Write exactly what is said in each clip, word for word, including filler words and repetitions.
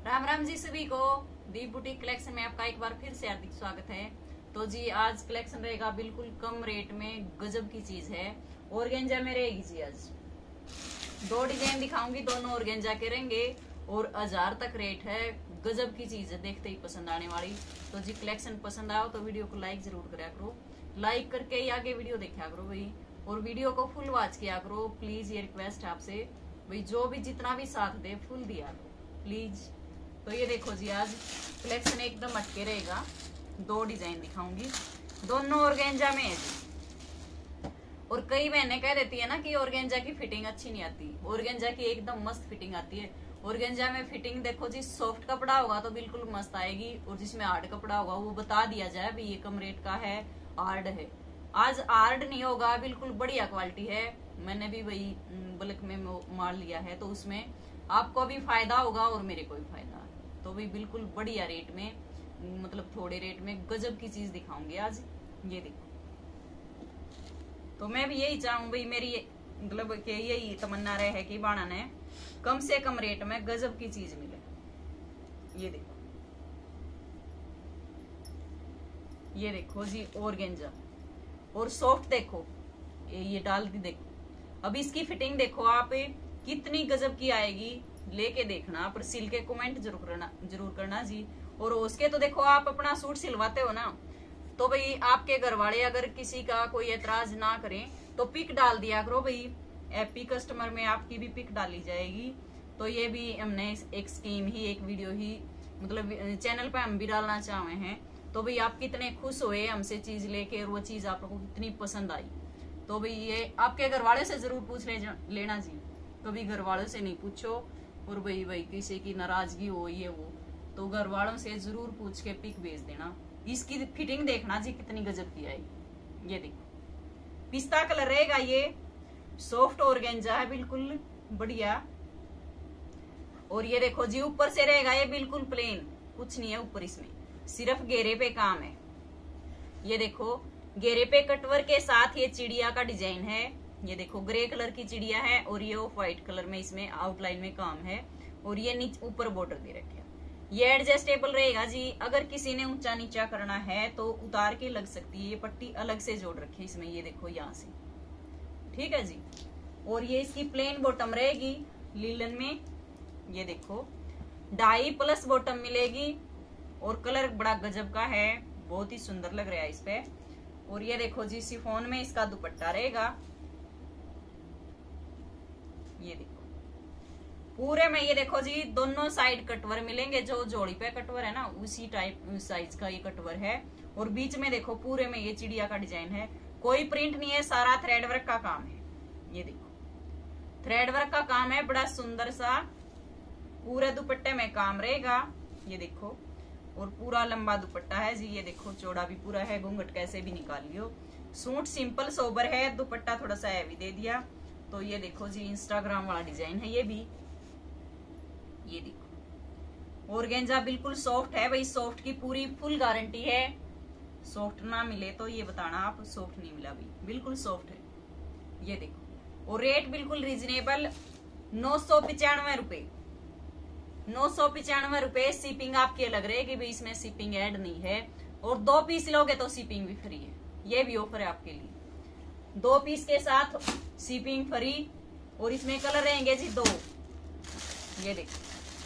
राम राम जी सभी को। दीप boutique collection में आपका एक बार फिर से हार्दिक स्वागत है। तो जी आज कलेक्शन रहेगा बिल्कुल कम रेट में, गजब की चीज है। ऑर्गेंजा में रहेगी जी। आज दो डिजाइन दिखाऊंगी, दोनों ऑर्गेंजा के रहेंगे और हजार तक रेट है। गजब की चीज है, देखते ही पसंद आने वाली। तो जी कलेक्शन पसंद आओ तो वीडियो को लाइक जरूर करा करो, लाइक करके ही आगे वीडियो देखा करो भाई, और वीडियो को फुल वॉच किया करो प्लीज। ये रिक्वेस्ट है आपसे भाई, जो भी जितना भी साथ दे फुल दिया करो प्लीज। तो ये देखो जी आज कलेक्शन एकदम अटके रहेगा। दो डिजाइन दिखाऊंगी, दोनों ऑर्गेंजा में है जी। और कई बहनें कह देती है ना कि ऑर्गेंजा की फिटिंग अच्छी नहीं आती, ऑर्गेंजा की एकदम मस्त फिटिंग आती है। ऑर्गेंजा में फिटिंग देखो जी, सॉफ्ट कपड़ा होगा तो बिल्कुल मस्त आएगी, और जिसमें हार्ड कपड़ा होगा वो बता दिया जाए भाई ये कम रेट का है, हार्ड है। आज हार्ड नहीं होगा, बिल्कुल बढ़िया क्वालिटी है। मैंने भी वही बल्क में माल लिया है, तो उसमें आपको भी फायदा होगा और मेरे को भी फायदा। तो भी बिल्कुल बढ़िया रेट में, मतलब थोड़े रेट में गजब की चीज दिखाऊंगी आज। ये देखो, तो मैं भी यही चाहूँ भाई, मेरी मतलब कि यही तमन्ना रहे है कि बाणा ने कम से कम रेट में गजब की चीज मिले। ये देखो, ये देखो जी ऑर्गेंजा, और सॉफ्ट देखो, ये, ये डाल दी देखो। अब इसकी फिटिंग देखो आप कितनी गजब की आएगी, लेके देखना। पर सिल के कमेंट जरूर करना जरूर करना जी। और उसके तो देखो, आप अपना सूट सिलवाते हो ना, तो भाई आपके घर वाले अगर किसी का कोई एतराज ना करें तो पिक डाल दिया करो भाई। एपी कस्टमर में आपकी भी पिक डाली जाएगी। तो ये भी हमने एक स्कीम ही, एक वीडियो ही मतलब चैनल पे हम भी डालना चाहे हैं। तो भाई आप कितने खुश हुए हमसे चीज लेके, और वो चीज आप लोगों को कितनी पसंद आई। तो भाई ये आपके घर वाले से जरूर पूछ ले लेना जी, कभी घर वालों से नहीं पूछो। और भाई भाई किसी की नाराजगी हो ये वो, तो घर वालों से जरूर पूछ के पिक भेज देना। इसकी फिटिंग देखना जी कितनी गजब की आएगी। ये देखो, पिस्ता कलर रहेगा, ये सॉफ्ट ऑर्गेंजा है बिल्कुल बढ़िया। और ये देखो जी ऊपर से रहेगा ये बिल्कुल प्लेन, कुछ नहीं है ऊपर, इसमें सिर्फ घेरे पे काम है। ये देखो घेरे पे कटवर के साथ ये चिड़िया का डिजाइन है। ये देखो ग्रे कलर की चिड़िया है, और ये ऑफ व्हाइट कलर में इसमें आउटलाइन में काम है। और ये नीचे ऊपर बॉर्डर दे रखे। ये एडजस्टेबल रहेगा जी, अगर किसी ने ऊंचा नीचा करना है तो उतार के लग सकती है। ये पट्टी अलग से जोड़ रखी है इसमें, ये देखो यहाँ से, ठीक है जी। और ये इसकी प्लेन बॉटम रहेगी लीलन में। ये देखो ढाई प्लस बॉटम मिलेगी, और कलर बड़ा गजब का है, बहुत ही सुंदर लग रहा है इस पे। और ये देखो जी शिफॉन में इसका दुपट्टा रहेगा। ये देखो पूरे में, ये देखो जी दोनों साइड कटवर मिलेंगे, जो जोड़ी पे कटवर है ना उसी टाइप साइज का ये कटवर है। और बीच में देखो पूरे में ये चिड़िया का डिजाइन है, कोई प्रिंट नहीं है, सारा थ्रेड वर्क का काम है। ये देखो थ्रेड वर्क का काम है, बड़ा सुंदर सा पूरे दुपट्टे में काम रहेगा। ये देखो, और पूरा लंबा दुपट्टा है जी। ये देखो चौड़ा भी पूरा है, घूंघट कैसे भी निकाल लियो। सूट सिंपल सोबर है, दुपट्टा थोड़ा सा हैवी दे दिया। तो ये देखो जी इंस्टाग्राम वाला डिजाइन है ये भी। ये देखो ऑर्गेंजा बिल्कुल सॉफ्ट है भाई, सॉफ्ट की पूरी फुल गारंटी है। सॉफ्ट ना मिले तो ये बताना आप, सॉफ्ट नहीं मिला भाई, बिल्कुल सॉफ्ट है। ये देखो, और रेट बिल्कुल रीजनेबल, नौ सौ पिचानवे रुपए नौ सौ पिचानवे रुपए। शिपिंग आपकी अलग रहेगी भाई, इसमें शिपिंग ऐड नहीं है। और दो पीस लोगे तो शिपिंग भी फ्री है, ये भी ऑफर है आपके लिए। दो पीस के साथ शिपिंग फ्री, और इसमें कलर रहेंगे जी दो। ये देखो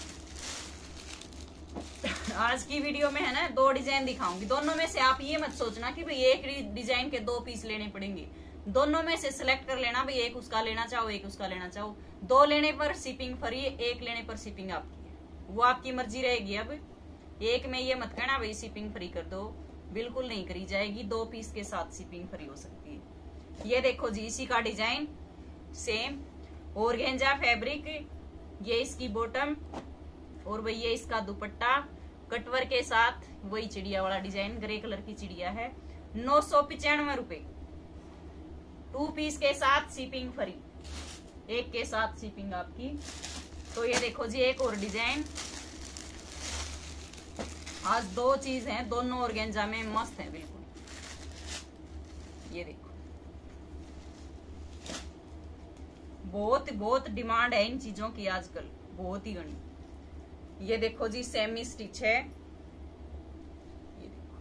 आज की वीडियो में है ना दो डिजाइन दिखाऊंगी, दोनों में से आप ये मत सोचना कि भाई एक डिजाइन के दो पीस लेने पड़ेंगे। दोनों में से सिलेक्ट कर लेना भाई, एक उसका लेना चाहो एक उसका लेना चाहो। दो लेने पर शिपिंग फ्री, एक लेने पर शिपिंग आपकी है, वो आपकी मर्जी रहेगी। अब एक में ये मत कहना भाई शिपिंग फ्री कर दो, बिल्कुल नहीं करी जाएगी। दो पीस के साथ शिपिंग फ्री हो सकती है। ये देखो जी इसी का डिजाइन सेम ऑर्गेंजा फैब्रिक, ये इसकी बॉटम, और भाई ये इसका दुपट्टा कटवर के साथ वही चिड़िया वाला डिजाइन, ग्रे कलर की चिड़िया है। नौ सौ पिचानवे रुपए टू पीस के साथ शिपिंग फ्री, एक के साथ शिपिंग आपकी। तो ये देखो जी एक और डिजाइन, आज दो चीज हैं, दोनों ऑर्गेंजा में मस्त है बिल्कुल। ये देखो बहुत बहुत डिमांड है इन चीजों की आजकल, बहुत ही घनी। ये देखो जी सेमी स्टिच है, ये देखो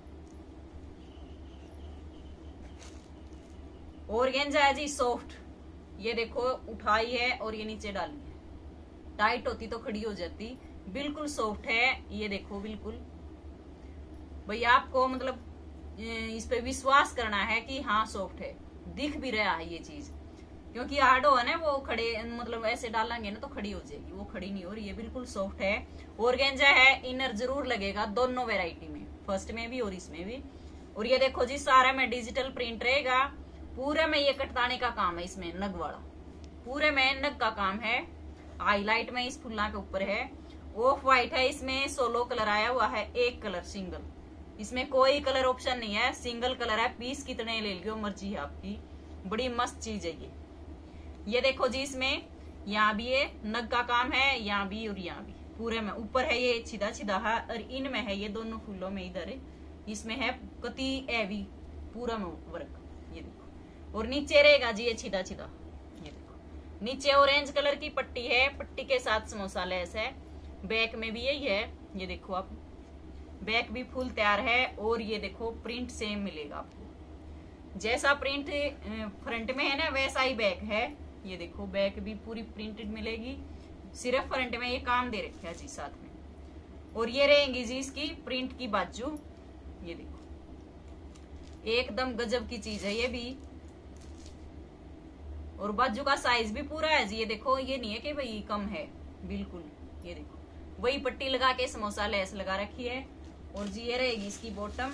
ऑर्गेन्जा है जी सॉफ्ट। ये देखो उठाई है और ये नीचे डाली है, टाइट होती तो खड़ी हो जाती, बिल्कुल सॉफ्ट है। ये देखो बिल्कुल भैया आपको मतलब इस पे विश्वास करना है कि हाँ सॉफ्ट है, दिख भी रहा है ये चीज, क्योंकि हार्ड हो ना वो खड़े मतलब ऐसे डालेंगे ना तो खड़ी हो जाएगी, वो खड़ी नहीं हो रही है, बिल्कुल सॉफ्ट है। ऑर्गेन्जा है, इनर जरूर लगेगा दोनों वेराइटी में, फर्स्ट में भी और इसमें भी। और ये देखो जी सारा में डिजिटल प्रिंट रहेगा, पूरे में ये कटताने का काम है, इसमें नग वाला पूरे में नग का काम है। हाईलाइट में इस फुल्ला के ऊपर है, ऑफ व्हाइट है, इसमें सोलो कलर आया हुआ है, एक कलर सिंगल, इसमें कोई कलर ऑप्शन नहीं है, सिंगल कलर है। पीस कितने ले लियो मर्जी है आपकी, बड़ी मस्त चीज है ये। ये देखो जी इसमें यहाँ भी ये नग का काम है, यहाँ भी और यहाँ भी, पूरे में ऊपर है ये सीधा सीधा है, और इनमें है ये दोनों फूलों में इधर इसमें है कति एवी पूरा में वर्क। ये देखो और नीचे रहेगा जी ये सीधा सीधा, ये देखो नीचे ऑरेंज कलर की पट्टी है, पट्टी के साथ समोसा लेस है। बैक में भी यही है, ये देखो आप बैक भी फुल तैयार है। और ये देखो प्रिंट सेम मिलेगा आपको, जैसा प्रिंट फ्रंट में है ना वैसा ही बैक है। ये देखो बैक भी पूरी प्रिंटेड मिलेगी, सिर्फ फ्रंट में ये काम दे रखा है जी साथ में। और ये रहेंगी जी इसकी प्रिंट की बाजू, ये देखो एकदम गजब की चीज है ये भी। और बाजू का साइज भी पूरा है जी, ये देखो ये नहीं है कि भाई कम है, बिल्कुल ये देखो वही पट्टी लगा के समोसा लेस लगा रखी है। और जी ये रहेगी इसकी बॉटम,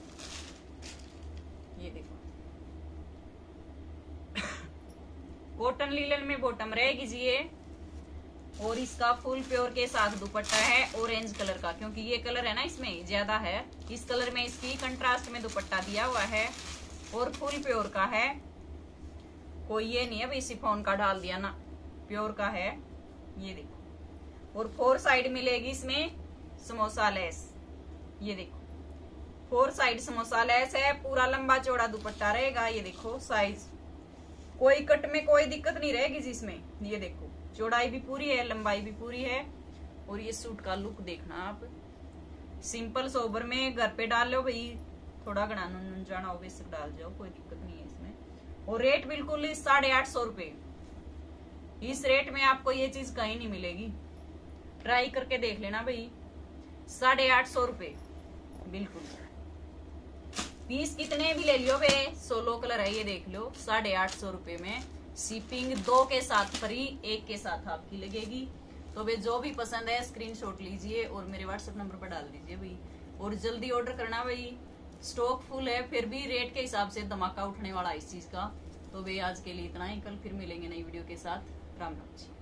ये देखो कॉटन लीलन में बॉटम रहेगी जी ये। और इसका फुल प्योर के साथ दुपट्टा है ऑरेंज कलर का, क्योंकि ये कलर है ना इसमें ज्यादा है, इस कलर में इसकी कंट्रास्ट में दुपट्टा दिया हुआ है। और फुल प्योर का है, कोई ये नहीं है भाई शिफॉन का डाल दिया ना, प्योर का है। ये देखो और फोर साइड मिलेगी इसमें समोसा लेस, ये देखो फोर साइड समोसा लेस है, पूरा लंबा चौड़ा दुपट्टा रहेगा। ये देखो साइज कोई कट में कोई दिक्कत नहीं रहेगी जिसमें, ये देखो चौड़ाई भी पूरी है, लंबाई भी पूरी है। और ये सूट का लुक देखना आप, सिंपल सोबर में घर पे डाल लो भाई, थोड़ा घना नुन जाना हो बेसिक डाल जाओ, कोई दिक्कत नहीं है इसमें। और रेट बिल्कुल साढ़े आठ सौ रुपए, इस रेट में आपको ये चीज कहीं नहीं मिलेगी, ट्राई करके देख लेना भाई, साढ़े आठ सौ रुपए बिल्कुल। पीस कितने भी ले लियो बे, सोलो कलर है ये देख लो, साढ़े आठ सौ रुपए में शिपिंग दो के साथ फ्री, एक के साथ आपकी लगेगी। तो वे जो भी पसंद है स्क्रीनशॉट लीजिए और मेरे व्हाट्सएप नंबर पर डाल दीजिए भाई, और जल्दी ऑर्डर करना भाई, स्टॉक फुल है, फिर भी रेट के हिसाब से धमाका उठने वाला इस चीज का। तो वे आज के लिए इतना ही, कल फिर मिलेंगे नई वीडियो के साथ। राम राम जी।